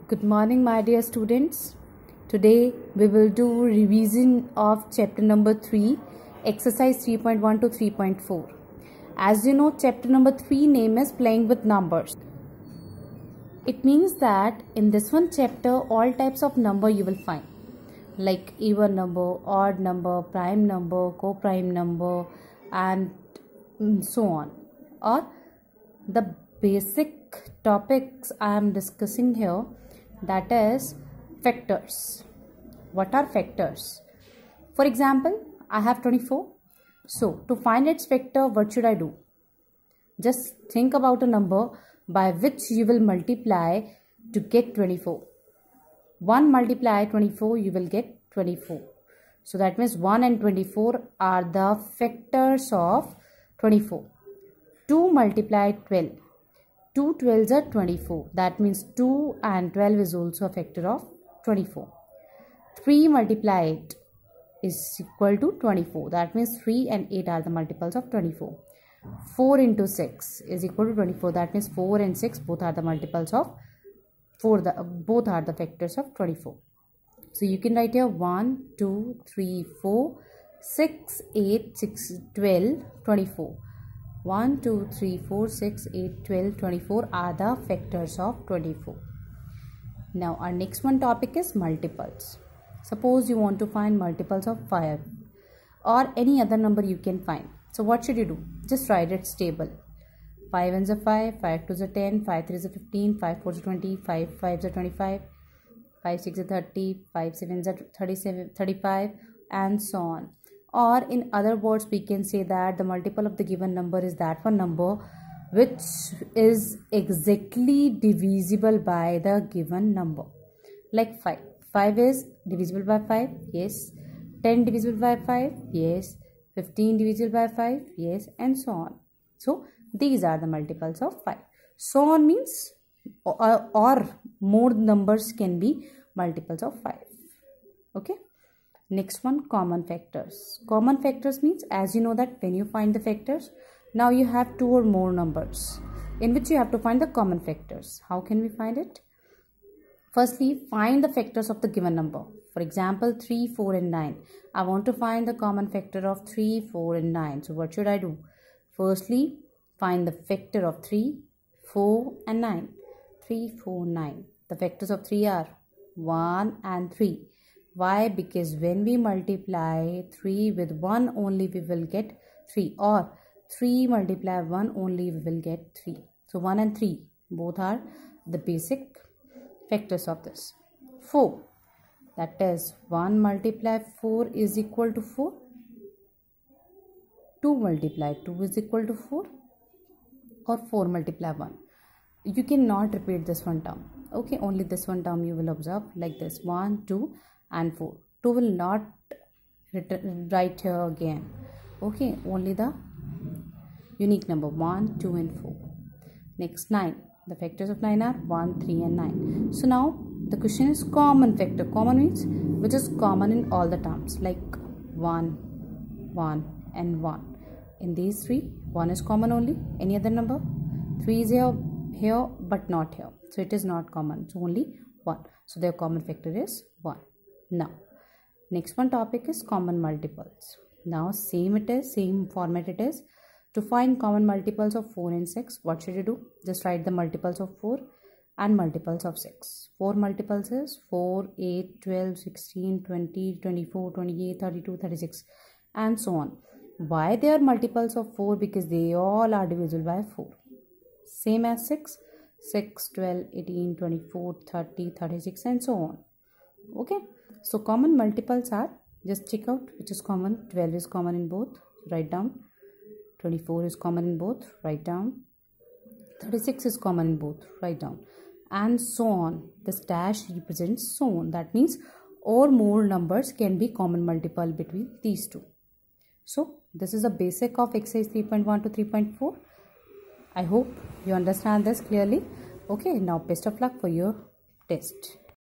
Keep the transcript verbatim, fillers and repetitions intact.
Good morning, my dear students. Today we will do revision of chapter number three, exercise three point one to three point four. As you know, chapter number three name is playing with numbers. It means that in this one chapter all types of number you will find, like even number, odd number, prime number, co-prime number, and so on. Or the basic topics I am discussing here, that is factors. What are factors? For example, I have twenty-four. So to find its factor, what should I do? Just think about a number by which you will multiply to get twenty-four. one multiply twenty-four, you will get twenty-four. So that means one and twenty-four are the factors of twenty-four. two multiply twelve. two twelves are twenty-four. That means two and twelve is also a factor of twenty-four. three multiplied is equal to twenty-four. That means three and eight are the multiples of twenty-four. four into six is equal to twenty-four. That means four and six both are the multiples of four. The, both are the factors of twenty-four. So you can write here one, two, three, four, six, eight, six, twelve, twenty-four. one, two, three, four, six, eight, twelve, twenty-four are the factors of twenty-four. Now our next one topic is multiples. Suppose you want to find multiples of five or any other number you can find. So what should you do? Just write its table. five ones are five, five twos are ten, five threes are fifteen, five fours are twenty, five fives are twenty-five, five sixes are thirty, five sevens are thirty-seven, thirty-five, and so on. Or in other words, we can say that the multiple of the given number is that one number which is exactly divisible by the given number. Like five. five is divisible by five. Yes. ten divisible by five. Yes. fifteen divisible by five. Yes. And so on. So these are the multiples of five. So on means or, or more numbers can be multiples of five. Okay. Next one, common factors. Common factors means, as you know that when you find the factors, now you have two or more numbers in which you have to find the common factors. How can we find it? Firstly, find the factors of the given number. For example, three, four and nine. I want to find the common factor of three, four and nine. So what should I do? Firstly, find the factor of three, four and nine. three, four, nine. The factors of three are one and three. Why? Because when we multiply three with one only, we will get three, or three multiply one only, we will get three. So one and three both are the basic factors of this. four, that is one multiply four is equal to four. two multiply two is equal to four, or four multiply one. You cannot repeat this one term. Okay, only this one term you will observe like this: one, two and four. two will not write here again. Okay, only the unique number one, two and four. Next, nine. The factors of nine are one, three and nine. So now the question is common factor. Common means which is common in all the terms, like one, one and one. In these three, one is common only. Any other number? three is here, here but not here. So it is not common. So only one. So their common factor is one. Now, next one topic is common multiples. Now, same it is, same format it is. To find common multiples of four and six, what should you do? Just write the multiples of four and multiples of six. four multiples is four, eight, twelve, sixteen, twenty, twenty-four, twenty-eight, thirty-two, thirty-six and so on. Why they are multiples of four? Because they all are divisible by four. Same as six. six, twelve, eighteen, twenty-four, thirty, thirty-six and so on. Okay. So common multiples are, just check out which is common. twelve is common in both, write down. twenty-four is common in both, write down. thirty-six is common in both, write down. And so on. This dash represents so on. That means or more numbers can be common multiple between these two. So this is the basic of exercise three point one to three point four. I hope you understand this clearly. Okay, now best of luck for your test.